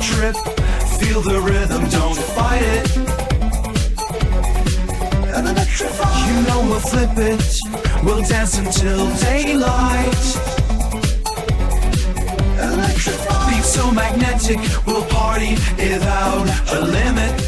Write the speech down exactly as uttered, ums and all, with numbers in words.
trip. Feel the rhythm, don't fight it. You know we'll flip it. We'll dance until daylight. Beat so magnetic, we'll party without a limit.